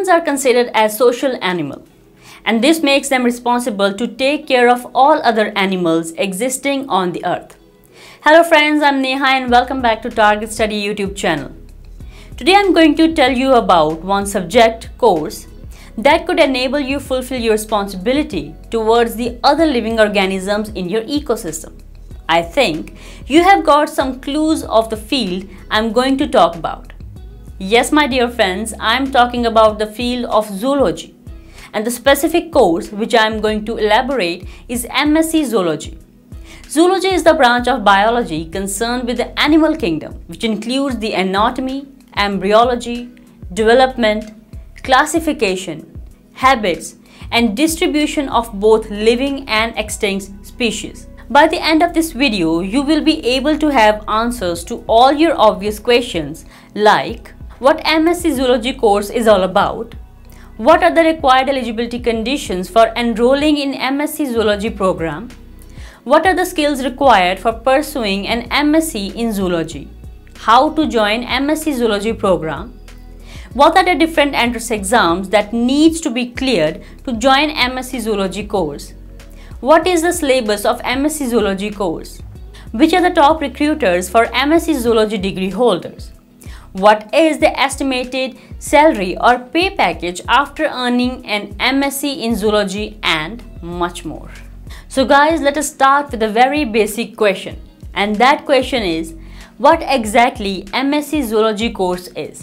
Humans are considered as social animals, and this makes them responsible to take care of all other animals existing on the earth. Hello friends, I'm Neha and welcome back to TargetStudy YouTube channel. Today I'm going to tell you about one subject course that could enable you fulfill your responsibility towards the other living organisms in your ecosystem. I think you have got some clues of the field I'm going to talk about. Yes, my dear friends, I'm talking about the field of zoology, and the specific course which I'm going to elaborate is M.Sc Zoology. Zoology is the branch of biology concerned with the animal kingdom, which includes the anatomy, embryology, development, classification, habits, and distribution of both living and extinct species. By the end of this video, you will be able to have answers to all your obvious questions like what M.Sc Zoology course is all about, what are the required eligibility conditions for enrolling in M.Sc Zoology program, what are the skills required for pursuing an M.Sc in Zoology, how to join M.Sc Zoology program, what are the different entrance exams that needs to be cleared to join M.Sc Zoology course, what is the syllabus of M.Sc Zoology course, which are the top recruiters for M.Sc Zoology degree holders, what is the estimated salary or pay package after earning an M.Sc in Zoology, and much more. So guys, let us start with a very basic question, and that question is, what exactly M.Sc Zoology course is?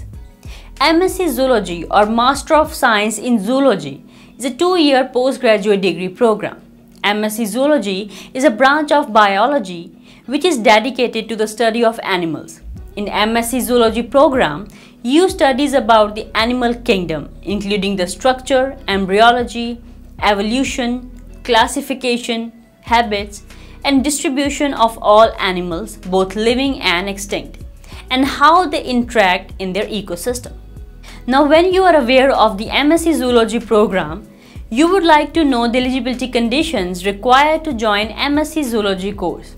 M.Sc Zoology or Master of Science in Zoology is a 2-year postgraduate degree program. M.Sc Zoology is a branch of biology which is dedicated to the study of animals. In M.Sc Zoology program, you studies about the animal kingdom, including the structure, embryology, evolution, classification, habits, and distribution of all animals, both living and extinct, and how they interact in their ecosystem. Now, when you are aware of the M.Sc Zoology program, you would like to know the eligibility conditions required to join M.Sc Zoology course.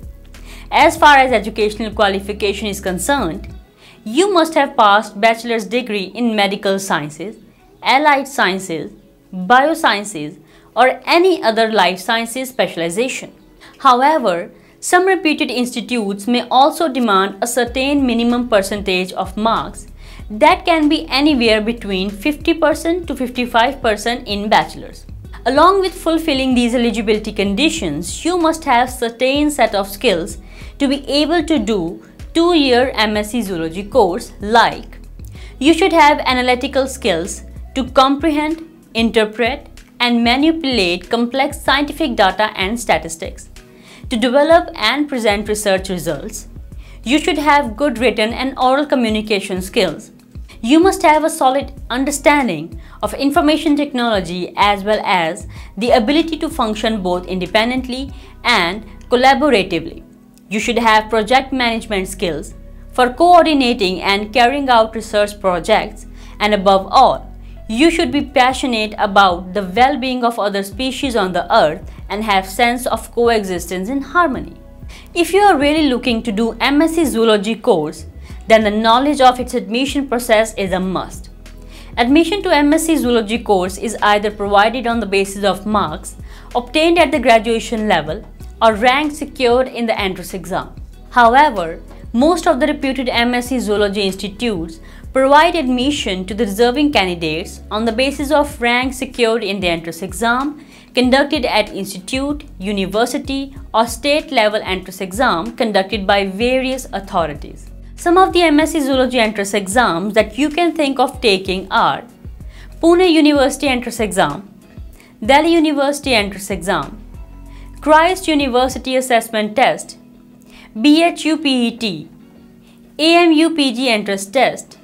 As far as educational qualification is concerned, you must have passed bachelor's degree in medical sciences, allied sciences, biosciences, or any other life sciences specialization. However, some reputed institutes may also demand a certain minimum percentage of marks that can be anywhere between 50% to 55% in bachelor's. Along with fulfilling these eligibility conditions, you must have certain set of skills to be able to do 2-year M.Sc Zoology course, like you should have analytical skills to comprehend, interpret, and manipulate complex scientific data and statistics, to develop and present research results. You should have good written and oral communication skills. You must have a solid understanding of information technology as well as the ability to function both independently and collaboratively. You should have project management skills for coordinating and carrying out research projects, and above all, you should be passionate about the well-being of other species on the earth and have sense of coexistence in harmony. If you are really looking to do M.Sc Zoology course, then the knowledge of its admission process is a must. Admission to M.Sc Zoology course is either provided on the basis of marks obtained at the graduation level or rank secured in the entrance exam. However, most of the reputed M.Sc Zoology institutes provide admission to the deserving candidates on the basis of rank secured in the entrance exam conducted at institute, university, or state level entrance exam conducted by various authorities. Some of the M.Sc Zoology entrance exams that you can think of taking are Pune University entrance exam, Delhi University entrance exam, Christ University assessment test, BHU PET, AMU PG entrance test,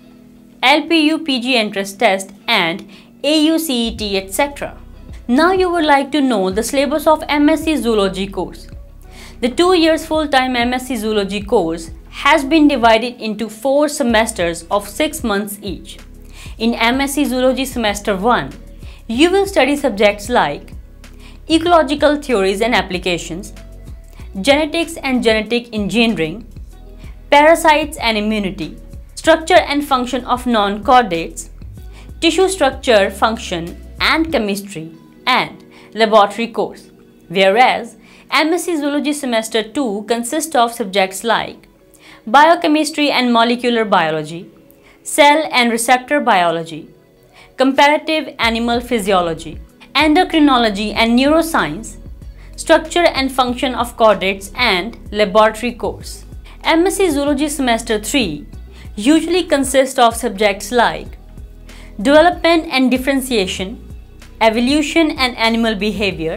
LPU PG entrance test, and AUCET, etc. Now you would like to know the syllabus of M.Sc Zoology course. The 2 years full-time M.Sc Zoology course has been divided into 4 semesters of 6 months each. In M.Sc Zoology Semester 1, you will study subjects like ecological theories and applications, genetics and genetic engineering, parasites and immunity, structure and function of non-chordates, tissue structure, function and chemistry, and laboratory course. Whereas M.Sc Zoology Semester 2 consists of subjects like biochemistry and molecular biology, cell and receptor biology, comparative animal physiology, endocrinology and neuroscience, structure and function of chordates, and laboratory course. M.Sc Zoology Semester 3 usually consists of subjects like development and differentiation, evolution and animal behavior,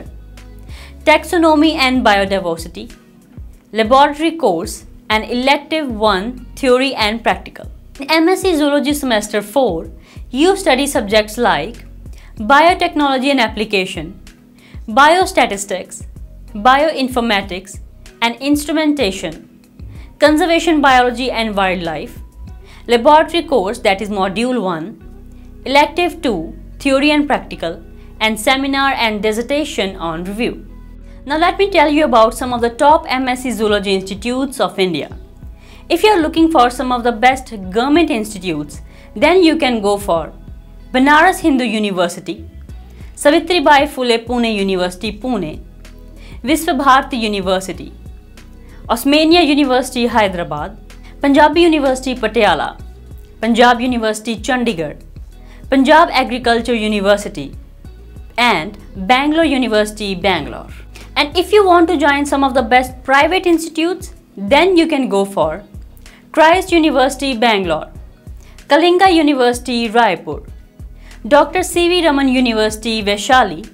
taxonomy and biodiversity, laboratory course, and elective 1 theory and practical. In M.Sc Zoology Semester 4, you study subjects like biotechnology and application, biostatistics, bioinformatics and instrumentation, conservation biology and wildlife, laboratory course, that is module 1, elective 2 theory and practical, and seminar and dissertation on review. Now let me tell you about some of the top M.Sc Zoology institutes of India. If you are looking for some of the best government institutes, then you can go for Banaras Hindu University, Savitribai Phule Pune University Pune, Visvabharati University, Osmania University Hyderabad, Punjabi University Patiala, Punjab University Chandigarh, Punjab Agriculture University, and Bangalore University Bangalore. And if you want to join some of the best private institutes, then you can go for Christ University Bangalore, Kalinga University Raipur, Dr. C.V. Raman University Vaishali,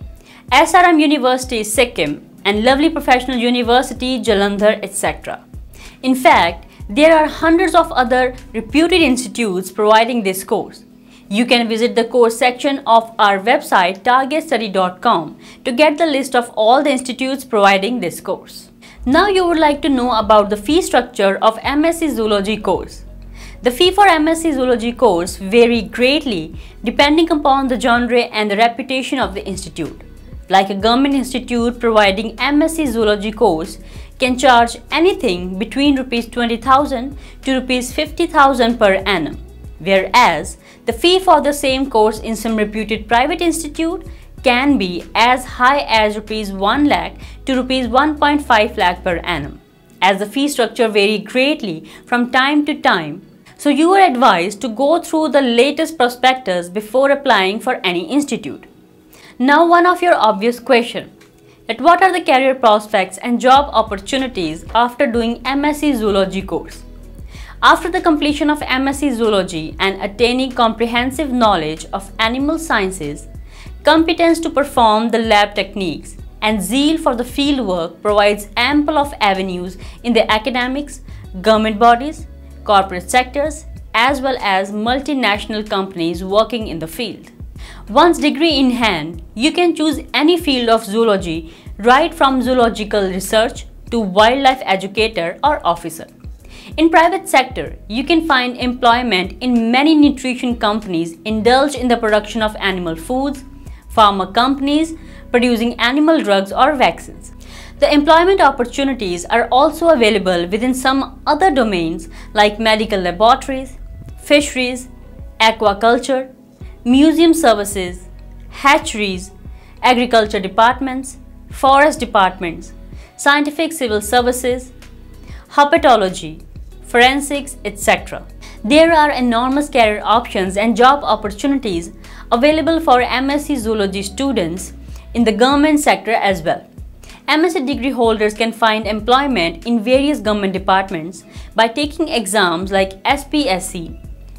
SRM University Sikkim, and Lovely Professional University Jalandhar, etc. In fact, there are hundreds of other reputed institutes providing this course. You can visit the course section of our website targetstudy.com to get the list of all the institutes providing this course. Now you would like to know about the fee structure of M.Sc Zoology course. The fee for M.Sc Zoology course vary greatly depending upon the genre and the reputation of the institute. Like a government institute providing M.Sc Zoology course can charge anything between Rs 20,000 to Rs 50,000 per annum, whereas the fee for the same course in some reputed private institute can be as high as Rs 1 lakh to Rs 1.5 lakh per annum, as the fee structure vary greatly from time to time. So you are advised to go through the latest prospectus before applying for any institute. Now one of your obvious question, that what are the career prospects and job opportunities after doing M.Sc Zoology course? After the completion of M.Sc Zoology and attaining comprehensive knowledge of animal sciences, competence to perform the lab techniques, and zeal for the field work provides ample of avenues in the academics, government bodies, corporate sectors, as well as multinational companies working in the field. Once degree in hand, you can choose any field of zoology, right from zoological research to wildlife educator or officer. In private sector, you can find employment in many nutrition companies indulged in the production of animal foods, pharma companies producing animal drugs or vaccines. The employment opportunities are also available within some other domains like medical laboratories, fisheries, aquaculture, museum services, hatcheries, agriculture departments, forest departments, scientific civil services, herpetology, forensics, etc. There are enormous career options and job opportunities available for M.Sc Zoology students in the government sector as well. M.Sc degree holders can find employment in various government departments by taking exams like SPSC,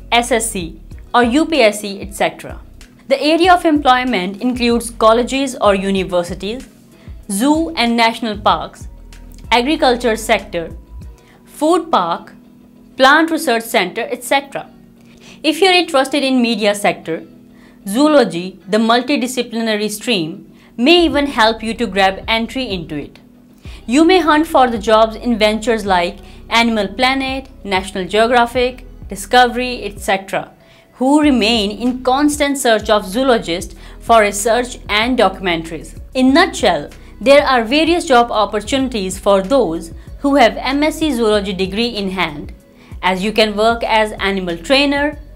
SSC, or UPSC, etc. The area of employment includes colleges or universities, zoo and national parks, agriculture sector, food park, plant research center, etc. If you are interested in media sector, zoology, the multidisciplinary stream, may even help you to grab entry into it. You may hunt for the jobs in ventures like Animal Planet, National Geographic, Discovery, etc., who remain in constant search of zoologists for research and documentaries. In nutshell, there are various job opportunities for those who have M.Sc Zoology degree in hand, as you can work as animal trainer,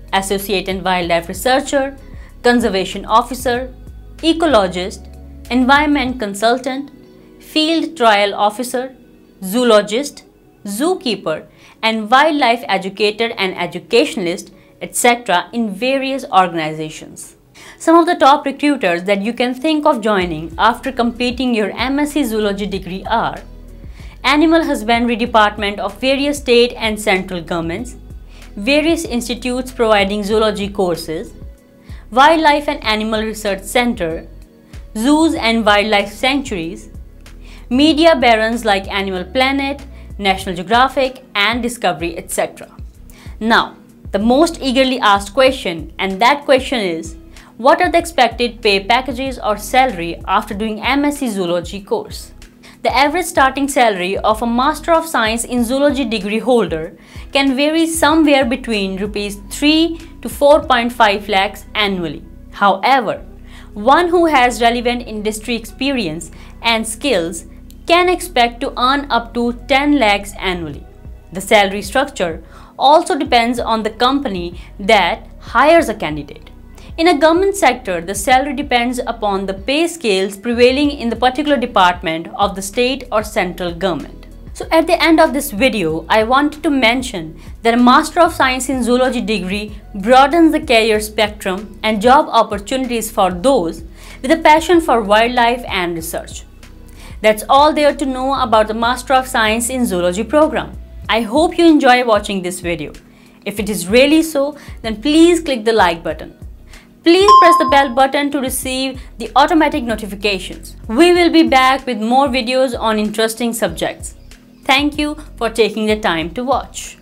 associate and wildlife researcher, conservation officer, ecologist, environment consultant, field trial officer, zoologist, zookeeper, and wildlife educator and educationalist, etc. in various organizations. Some of the top recruiters that you can think of joining after completing your M.Sc Zoology degree are Animal Husbandry Department of various state and central governments, various institutes providing zoology courses, Wildlife and Animal Research Center, zoos and wildlife sanctuaries, media barons like Animal Planet, National Geographic, and Discovery, etc. Now, the most eagerly asked question, and that question is, what are the expected pay packages or salary after doing M.Sc Zoology course? The average starting salary of a Master of Science in Zoology degree holder can vary somewhere between Rs 3 to 4.5 lakhs annually. However, one who has relevant industry experience and skills can expect to earn up to 10 lakhs annually. The salary structure also depends on the company that hires a candidate. In a government sector, the salary depends upon the pay scales prevailing in the particular department of the state or central government. So at the end of this video, I wanted to mention that a Master of Science in Zoology degree broadens the career spectrum and job opportunities for those with a passion for wildlife and research. That's all there to know about the Master of Science in Zoology program. I hope you enjoy watching this video. If it is really so, then please click the like button. Please press the bell button to receive the automatic notifications. We will be back with more videos on interesting subjects. Thank you for taking the time to watch.